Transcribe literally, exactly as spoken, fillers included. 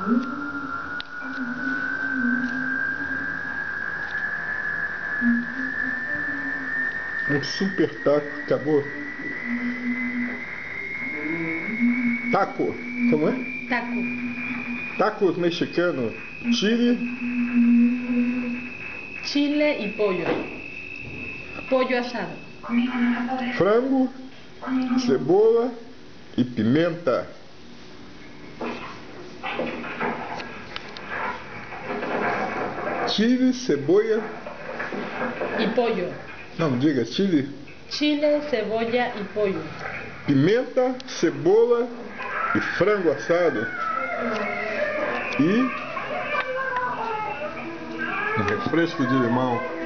Um super taco, acabou. Taco, como é? Taco. Tacos mexicanos, chile. Chile y pollo. Pollo asado. Frango, cebola e pimenta. Chile, cebolla y pollo. Não, diga chile. Chile, cebolla y pollo. Pimenta, cebola e frango assado. E um refresco de limão.